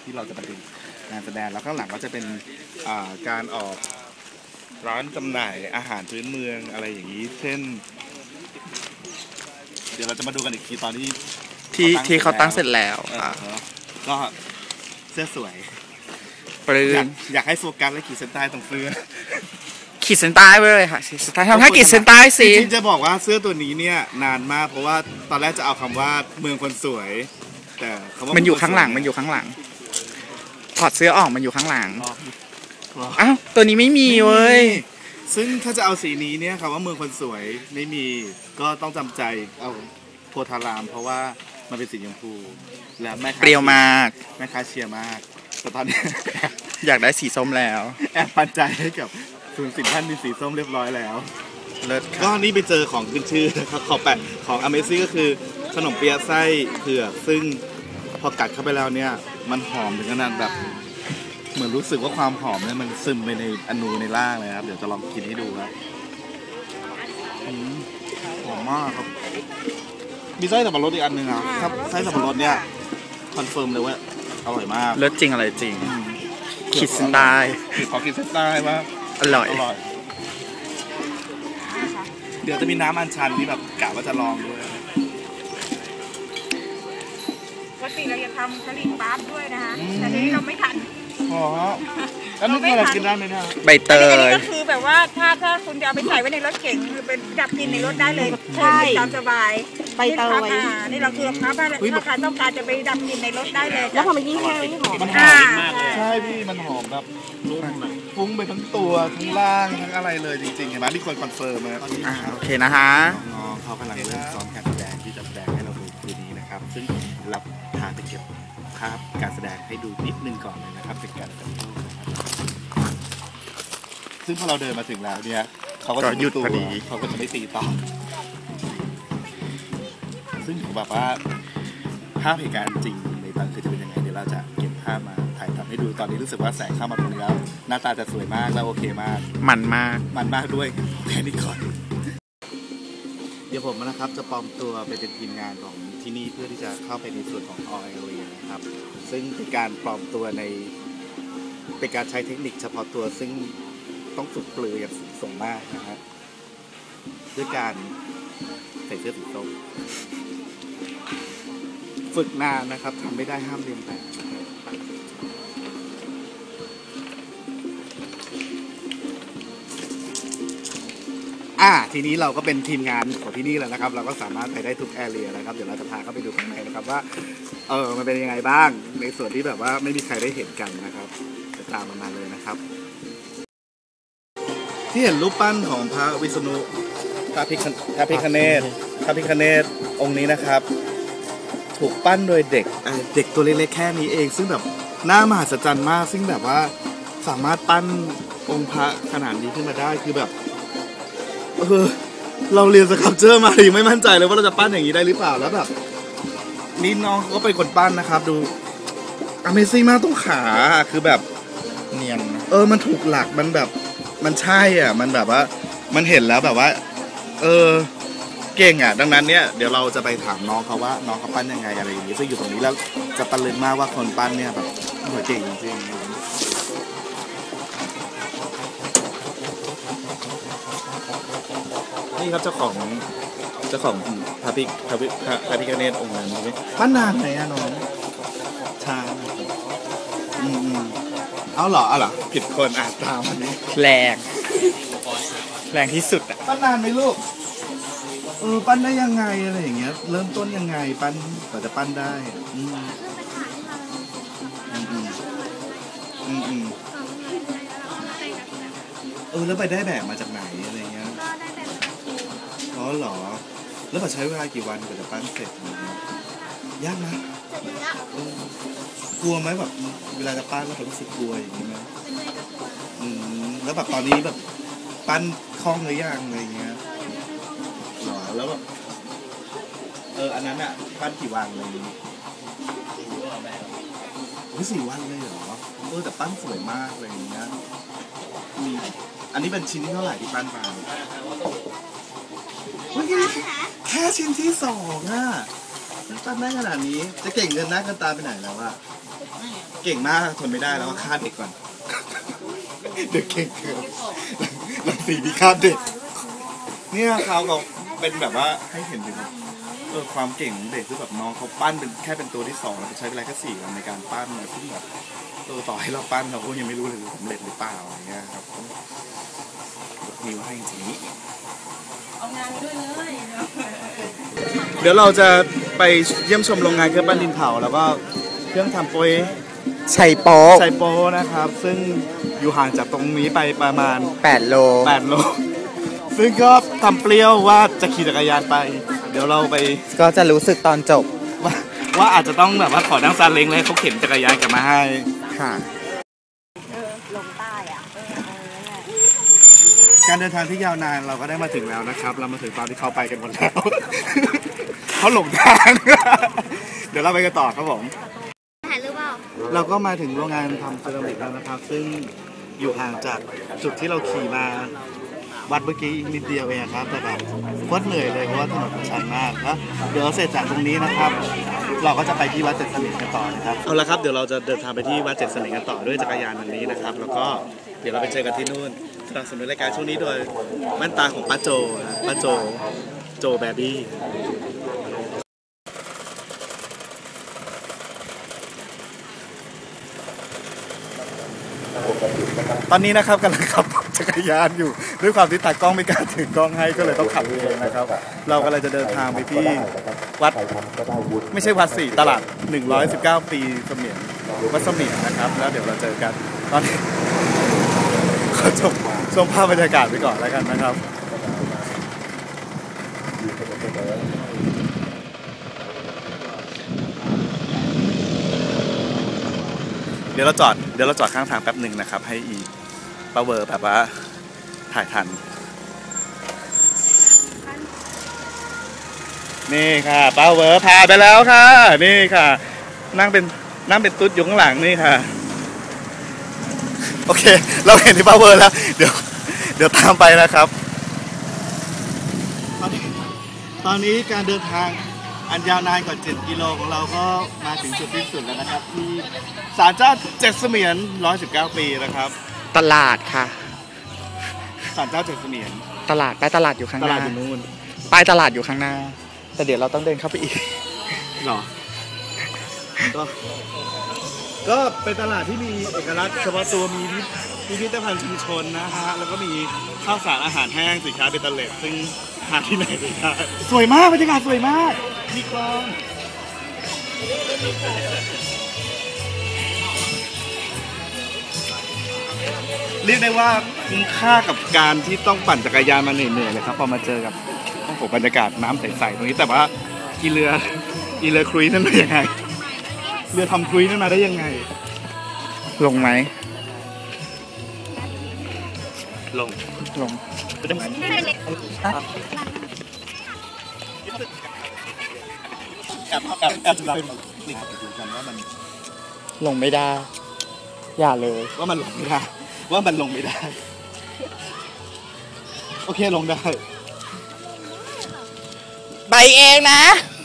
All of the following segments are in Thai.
ที่เราจะไปดูงานแสดงแล้วข้างหลังก็จะเป็นการออกร้านจำหน่ายอาหารพื้นเมืองอะไรอย่างนี้เช่นเดี๋ยวเราจะมาดูกันอีกทีตอนที่เขาตั้งเสร็จแล้วก็เสื้อสวยปลื้มอยากให้โฟกัสและขีดเส้นใต้ตรงเสื้อขีดเส้นใต้ไปเลยค่ะขีดเส้นใต้ทำให้ขีดเส้นใต้สิจริงๆจะบอกว่าเสื้อตัวนี้เนี่ยนานมากเพราะว่าตอนแรกจะเอาคำว่าเมืองคนสวยแต่มันอยู่ข้างหลังถอดเสื้อออกมันอยู่ข้างหลังอ้าวตัวนี้ไม่มีเว้ยซึ่งถ้าจะเอาสีนี้เนี่ยคำว่าเมืองคนสวยไม่มีก็ต้องจำใจเอาโพธารามเพราะว่ามันเป็นสีชมพูและแม่ค้าเปรี้ยวมากแม่ค้าเชียร์มากแต่ตอนนี้อยากได้สีส้มแล้วแอบปันใจให้กับศูนย์สินท่านมีสีส้มเรียบร้อยแล้วเลิศก็นี่ไปเจอของขึ้นชื่อนะครับขอแปะของ Amazing ก็คือขนมเปี๊ยะไส้เผือกซึ่งพอกัดเข้าไปแล้วเนี่ยมันหอมถึงขนาดแบบเหมือนรู้สึกว่าความหอมเนี่ยมันซึมไปในอนูในร่างเลยครับเดี๋ยวจะลองกินให้ดูครับหอมมากครับมีไส้สับปะรดอีกอันหนึ่งอ่ะครับไส้สับปะรดเนี่ยคอนเฟิร์มเลยว่าอร่อยมากเลิศจริงอะไรจริงขีดเส้นใต้ขอขีดเส้นใต้ว่าอร่อยเดี๋ยวจะมีน้ำอัญชันที่แบบกะว่าจะลองด้วยปกติเราจะทำกะหรี่ปั๊บด้วยนะคะแต่ทีนี้เราไม่ทันอ๋อแล้วนี่เรากินได้ไหมเนี่ยใบเตยก็คือแบบว่าถ้าคุณจะเอาไปใส่ไว้ในรถเก๋งหรือเป็นดับกินในรถได้เลยใช่ตามสบายใบเตยนี่เราคือพับถ้าใครต้องการจะไปดับกินในรถได้เลยแล้วพอมันยิ่งแห้งยิ่งหอมมันหอมมากเลยใช่พี่มันหอมแบบฟุ้งไปทั้งตัวทั้งล่างทั้งอะไรเลยจริงๆเห็นไหมที่คนคอนเฟิร์มมาโอเคนะฮะน้องเขากำลังเริ่มซ้อมการแสดงที่จะแสดงให้เราดูคืนนี้นะครับซึ่งเราพาไปเก็บภาพการแสดงให้ดูนิดนึงก่อนเลยนะครับเป็นการซึ่งพอเราเดินมาถึงแล้วเนี่ยเขาก็จะหยุดพอดีเขาก็จะไม่ตีต่อซึ่งแบบว่าภาพเหตุการณ์จริงในตอนคือจะเป็นยังไงเดี๋ยวเราจะเก็บภาพมาถ่ายทำให้ดูตอนนี้รู้สึกว่าแสงเข้ามาตรงนี้แล้วหน้าตาจะสวยมากแล้วโอเคมากมันมากด้วยแค่นี้ก่อนเดี๋ยวผมนะครับจะปลอมตัวไปเป็นทีมงานของที่นี่เพื่อที่จะเข้าไปในส่วนของ All Area นะครับซึ่งเป็นการปลอมตัวเป็นการใช้เทคนิคเฉพาะตัวซึ่งต้องฝึกปลืออย่างสูงมากนะครับด้วยการใส่เสื้อสีส้มฝึกนานนะครับทำไม่ได้ห้ามเรียนแบบทีนี้เราก็เป็นทีมงานของที่นี่แล้วนะครับเราก็สามารถไปได้ทุกแอเรียนะครับเดี๋ยวเราจะพาเข้าไปดูข้างในนะครับว่ามันเป็นยังไงบ้างในส่วนที่แบบว่าไม่มีใครได้เห็นกันนะครับจะตามมาเลยนะครับที่เห็นรูปปั้นของพระวิษณุพระพิฆเนศองค์นี้นะครับถูกปั้นโดยเด็กตัวเล็กๆแค่นี้เองซึ่งแบบน่ามหัศจรรย์มากซึ่งแบบว่าสามารถปั้นองค์พระขนาดนี้ขึ้นมาได้คือแบบเราเรียนสครับเจอร์มายังไม่มั่นใจเลยว่าเราจะปั้นอย่างนี้ได้หรือเปล่าแล้วแบบนี่น้องก็เป็นคนปั้นนะครับดู Amazing มากตรงขาคือแบบเนียนมันถูกหลักมันแบบมันใช่อ่ะมันแบบว่ามันเห็นแล้วแบบว่าเก่งอ่ะดังนั้นเนี่ยเดี๋ยวเราจะไปถามน้องเขาว่าน้องเขาปั้นยังไงอะไรอย่างนี้ซึ่งอยู่ตรงนี้แล้วจะตะลึงมากว่าคนปั้นเนี่ยแบบเก่งจริงๆนี่ครับเจ้าของพระพิฆเนศองค์นั้นปั้นนานไหมอะน้องช้าเอาเหรอผิดคนตามอันนี้แรงที่สุดอ่ะปั้นนานไหมลูกปั้นได้ยังไงอะไรอย่างเงี้ยเริ่มต้นยังไงปั้นกว่าจะปั้นได้แล้วไปได้แบบมาจากไหนอะไรเงี้ยอ๋อเหรอแล้วใช้เวลากี่วันกว่าจะปั้นเสร็จยากนะกลัวไหมแบบเวลาจะปั้นแล้วรู้สึกกลัวอย่างนี้ไหมแล้วแบบตอนนี้แบบปั้นคล่องหรือยังอะไรเงี้ยหรอแล้วแบบอันนั้นอะปั้นกี่วันอะไรอย่างงี้4 วันเลยเหรอแต่ปั้นสวยมากอะไรอย่างเงี้ยมีอันนี้เป็นชิ้นที่เท่าไหร่ที่ปั้นมาแค่ชิ้นที่2อ่ะปั้นได้ขนาดนี้จะเก่งเกินหน้าเกินตาไปไหนแล้วอะเก่งมากทนไม่ได้แล้วก็ฆ่าเด็กก่อนเด็กเก่งเกินรังสีพิฆาตเด็กเนี่ยเขาเป็นแบบว่าให้เห็นถึงความเก่งของเด็กคือแบบน้องเขาปั้นเป็นแค่เป็นตัวที่2แล้วใช้เวลาแค่4 วันในการปั้นนะซึ่งแบบต่อให้เราปั้นเราก็ยังไม่รู้เลยสำเร็จหรือเปล่าอะไรเงี้ยครับมีว่าให้จริงเอางานไปด้วยเลยเดี๋ยวเราจะไปเยี่ยมชมโรงงานเครื่องปั้นดินเผาแล้วก็เครื่องทำโป๊ยชัยโป๊นะครับซึ่งอยู่ห่างจากตรงนี้ไปประมาณ 8 โลซึ่งก็ทำเปรี้ยวว่าจะขี่จักรยานไปเดี๋ยวเราไปก็จะรู้สึกตอนจบว่าอาจจะต้องแบบว่าขอนั่งซาเล้งเลยเขาเข็นจักรยานกลับมาให้ค่ะลงใต้การเดินทางที่ยาวนานเราก็ได้มาถึงแล้วนะครับเรามาถึงตอนที่เขาไปกันหมดแล้วเขาหลงทางเดี๋ยวเราไปกันต่อครับผมถ่ายรูปเปล่าเราก็มาถึงโรงงานทำเซรามิกแล้วนะครับซึ่งอยู่ห่างจากจุดที่เราขี่มาวัดเมื่อกี้นิดเดียวเองครับแต่แบบโคตรเหนื่อยเลยเพราะว่าถนนมันชันมากนะเดี๋ยวเสร็จจากตรงนี้นะครับเราก็จะไปที่วัดเจ็ดเสม็ดกันต่อนะครับเอาละครับเดี๋ยวเราจะเดินทางไปที่วัดเจ็ดเสม็ดกันต่อด้วยจักรยานวันนี้นะครับแล้วก็เดี๋ยวเราไปเจอกันที่นู่นสนับสนุนรายการช่วงนี้โดยแว่นตาของป้าโจแบบบี้ตอนนี้นะครับกำลังขับจักรยานอยู่ด้วยความที่ตากล้องไม่กล้าถือกล้องให้ก็เลยต้องขับเองนะครับเรากำลังจะเดินทางไปที่วัดไม่ใช่วัดสิตลาด119 ปีเสมียนวัดเสมียนนะครับแล้วเดี๋ยวเราเจอกันตอนนี้ขอชมภาพบรรยากาศไปก่อนแล้วกันนะครับเดี๋ยวเราจอดข้างทางแป๊บหนึ่งนะครับให้อีปาเวอร์แบบว่าถ่ายทันนี่ค่ะปาเวอร์พาไปแล้วค่ะนี่ค่ะนั่งเป็นตุ๊ดอยู่ข้างหลังนี่ค่ะโอเคเราเห็นที่ปาเวอร์แล้วเดี๋ยวตามไปนะครับตอนนี้การเดินทางอันยาวนานกว่า7 กิโลของเราก็มาถึงจุดสิ้นสุดแล้วนะครับที่ศาลเจ้าเจ็ดเสมียน119 ปีนะครับตลาดค่ะศาลเจ้าเจ็ดเสมียนตลาดอยู่ข้างหน้าตลาดอยู่นู่นป้ายตลาดอยู่ข้างหน้าแต่เดี๋ยวเราต้องเดินเข้าไปอีกหรอก็เป็นตลาดที่มีเอกลักษณ์เฉพาะตัวมีพิพิธภัณฑ์ชุมชนนะฮะแล้วก็มีข้าวสารอาหารแห้งสินค้าเบตเตอร์เลสซึ่งหาที่ไหนไม่ได้สวยมากบรรยากาศสวยมากมีคลองเรียกได้ว่าคุ้มค่ากับการที่ต้องปั่นจักรยานมาเหนื่อยๆเลยครับพอมาเจอกับโอ้โหบรรยากาศน้ำใสๆตรงนี้แต่ว่าอีเรือครุยนั่นมายังไงเรือทำครุยนั่นมาได้ยังไงลงไหมลงได้ไหมแอบจะเป็นสิ่งที่ดูกันว่ามันลงไม่ได้อย่าเลยว่ามันลงไม่ได้โอเคลงได้ไปเองนะ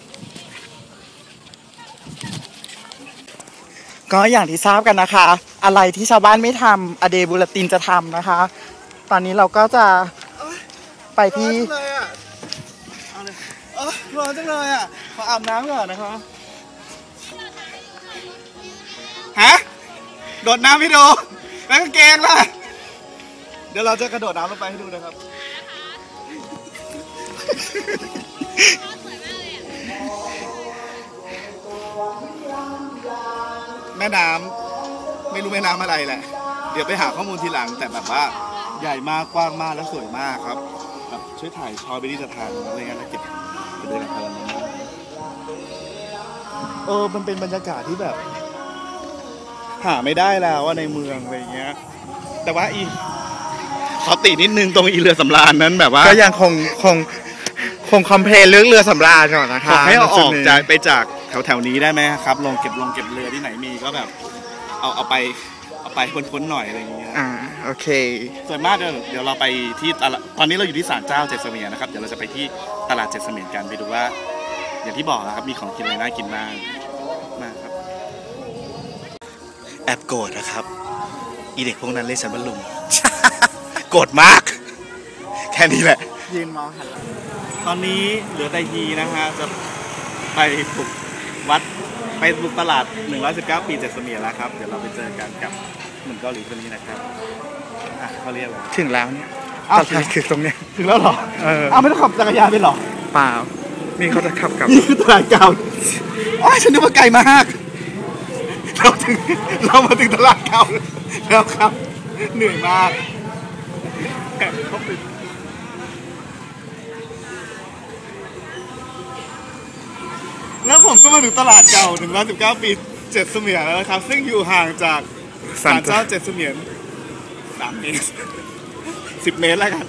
ก็อย่างที่ทราบกันนะคะอะไรที่ชาวบ้านไม่ทำอเดบูลตินจะทำนะคะตอนนี้เราก็จะไปที่ร้อนจังเลยอ่ะขออาบน้ำก่อนนะคะฮะโดดน้ำให้ดูแล้วก็เกงล่ะเดี๋ยวเราจะกระโดดน้ำลงไปให้ดูนะครับแม่น้ำไม่รู้แม่น้ำอะไรแหละเดี๋ยวไปหาข้อมูลทีหลังแต่แบบว่าใหญ่มากกว้างมากและสวยมากครับแบบช่วยถ่ายชอไปที่สถานอะไรเงี้ยแล้วเก็บเดินทางมันเป็นบรรยากาศที่แบบหาไม่ได้แล้วว่าในเมืองอะไรเงี้ยแต่ว่าขอตินิดนึงตรงเรือสำราญนั้นแบบว่าก็ยังคงคอมเพลนเรื่องเรือสำราญก่อนนะคะให้เอาออกจากแถวนี้ได้ไหมครับลงเก็บเรือที่ไหนมีก็แบบเอาไปค้นหน่อยอะไรอย่างเงี้ยโอเคส่วนมากเดี๋ยวเราไปที่ตอนนี้เราอยู่ที่ศาลเจ้าเจ็ดเสมียนนะครับเดี๋ยวเราจะไปที่ตลาดเจ็ดเสมียนกันไปดูว่าอย่างที่บอกนะครับมีของกินอะไรน่ากินบ้างมาครับแอบโกรธนะครับอีเด็กพวกนั้นเรียกฉันว่าลุง โกรธมาก แค่นี้แหละยืนมองหันหลังตอนนี้เหลือแต่ฮีนะฮะจะไปบุกวัดไปบุกตลาด119 ปีเจ็ดเสมียนแล้วครับเดี๋ยวเราไปเจอกันกับหนุ่มเกาหลีคนนี้นะครับเขาเรียกอะไรถึงแล้วเนี่ยอ้าวตลาดคือตรงเนี้ยถึงแล้วเหรอเอาไม่ต้องขับจักรยานไปหรอเปล่านี่เขาจะขับกลับนี่คือตลาดเก่าอ๋อฉันนึกว่าไกลมากเรามาถึงตลาดเก่าแล้วครับเหนื่อยมากแล้วผมก็มาถึงตลาดเก่า119 ปีเจ็ดเสมียนแล้วนะครับซึ่งอยู่ห่างจากศาลเจ้าเจ็ดเสมียน3 เมตร 10 เมตรแล้วกัน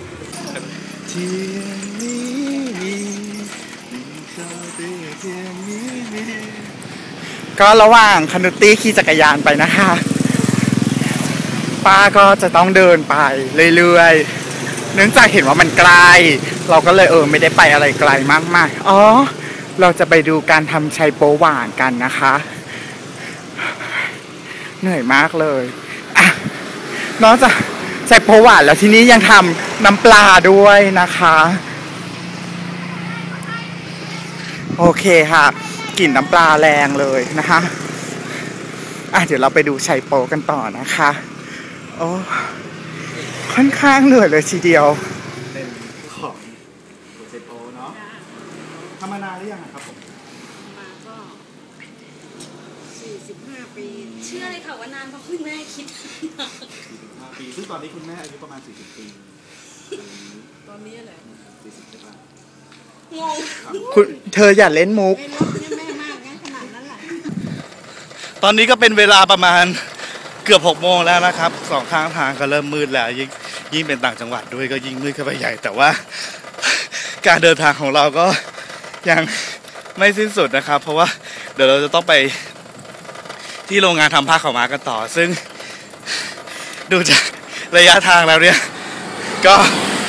ก็ระหว่างคนุตตี้ขี่จักรยานไปนะคะป้าก็จะต้องเดินไปเรื่อยๆเนื่องจากเห็นว่ามันไกลเราก็เลยไม่ได้ไปอะไรไกลมากมายอ๋อเราจะไปดูการทำไชโป๊หวานกันนะคะเหนื่อยมากเลยอ่ะนอกจากไชโป๊หวานแล้วที่นี้ยังทำน้ำปลาด้วยนะคะโอเคค่ะกลิ่นน้ำปลาแรงเลยนะคะเดี๋ยวเราไปดูไชโป๊กันต่อนะคะโอ้ค่อนข้างเหนื่อยเลยทีเดียวเป็นของไชโป๊เนาะทำมานานหรือยังครับผมมาก็45 ปีเชื่อเลยค่ะว่านานเพราะคุณแม่คิด 45 ปีซึ่งตอนนี้คุณแม่อายุประมาณ40 ปีตอนนี้อะไร 40 ใช่ปะงงคุณเธออย่าเล่นมุกไม่ลดแม่มากงั้นขนาดนั้นแหละตอนนี้ก็เป็นเวลาประมาณเกือบ6 โมงแล้วนะครับ2 ข้างทางก็เริ่มมืดแล้วยิ่งเป็นต่างจังหวัดด้วยก็ยิ่งมืดเข้าไปใหญ่แต่ว่าการเดินทางของเราก็ยังไม่สิ้นสุดนะครับเพราะว่าเดี๋ยวเราจะต้องไปที่โรงงานทำผ้าขาวม้ากันต่อซึ่งดูจากระยะทางแล้วเนี่ยก็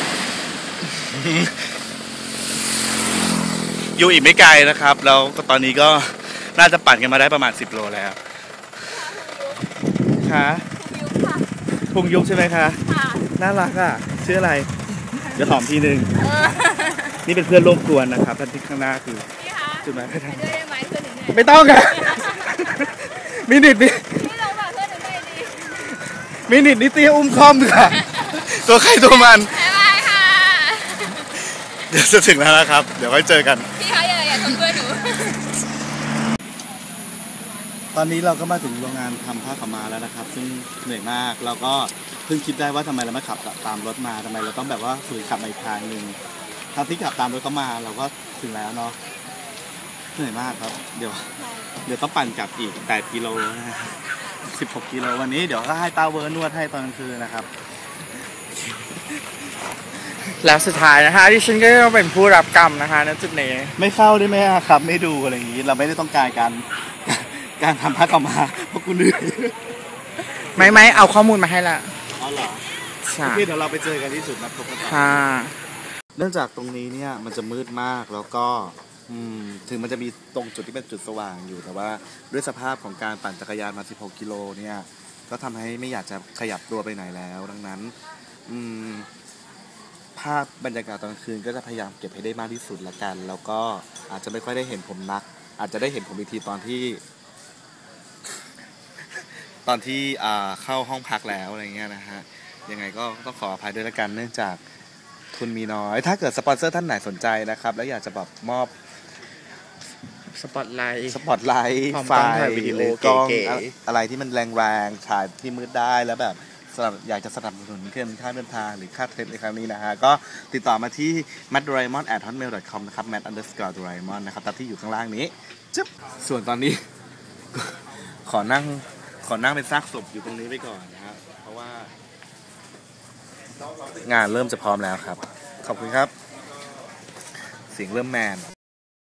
อยู่อีกไม่ไกลนะครับแล้วตอนนี้ก็น่าจะปั่นกันมาได้ประมาณ10 โลแล้วค่ะพุงยุบใช่ไหมคะน่ารักอ่ะชื่ออะไรเดี๋ยวหอมทีนึงนี่เป็นเพื่อนร่วมกวนนะครับท่านที่ข้างหน้าคือจุดหมายไม่ทันไม่ต้องค่ะมินิดนี่เตี้ยอุ้มคอมค่ะตัวใครตัวมันเดี๋ยวจะถึงแล้วนะครับเดี๋ยวไว้เจอกันพี่คะอย่าชนเพื่อนหนูตอนนี้เราก็มาถึงโรงงานทำผ้าขาวม้าแล้วนะครับซึ่งเหนื่อยมากเราก็เพิ่งคิดได้ว่าทำไมเราไม่ขับตามรถมาทำไมเราต้องแบบว่าฝืนขับอีกทางหนึ่งทางที่ขับตามรถเขามาเราก็ถึงแล้วเนาะเหนื่อยมากครับเดี๋ยวต้องปั่นกลับอีก8 กิโลนะ16 กิโลวันนี้เดี๋ยวก็ให้ต้าเวิร์นวดให้ตอนกลางคืนนะครับแล้วสุดท้ายนะคะที่ฉันก็ต้องเป็นผู้รับกรรมนะคะณจุดนี้ไม่เข้าได้ไหมครับไม่ดูอะไรอย่างนี้เราไม่ได้ต้องการการทำผ้าขาวม้าเพราะกูเหนื่อยไม่เอาข้อมูลมาให้ละอ๋อเหรอใช่เดี๋ยวเราไปเจอกันที่จุดนัดพบกันค่ะเนื่องจากตรงนี้เนี่ยมันจะมืดมากแล้วก็ถึงมันจะมีตรงจุดที่เป็นจุดสว่างอยู่แต่ว่าด้วยสภาพของการปั่นจักรยานมา16 กิโลเนี่ยก็ทำให้ไม่อยากจะขยับตัวไปไหนแล้วดังนั้นภาพบรรยากาศตอนกลางคืนก็จะพยายามเก็บให้ได้มากที่สุดละกันแล้วก็อาจจะไม่ค่อยได้เห็นผมนักอาจจะได้เห็นผมอีกทีตอนที่เข้าห้องพักแล้วอะไรเงี้ยนะฮะยังไงก็ต้องขออภัยด้วยละกันเนื่องจากทุนมีน้อยถ้าเกิดสปอนเซอร์ท่านไหนสนใจนะครับแล้วอยากจะแบบมอบสปอตไลท์ไฟหรือกล้องอะไรที่มันแรงๆถ่ายที่มืดได้แล้วแบบอยากจะสนับสนุนเครื่องค่าเดินทางหรือค่าเทรนในครั้งนี้นะฮะก็ติดต่อมาที่ mattdoraemon@hotmail.com นะครับ matt_doraemon นะครับตามที่อยู่ข้างล่างนี้จึ๊บส่วนตอนนี้ขอนั่งเป็นซากศพอยู่ตรงนี้ไปก่อนนะครับเพราะว่างานเริ่มจะพร้อมแล้วครับขอบคุณครับเสียงเริ่มแมน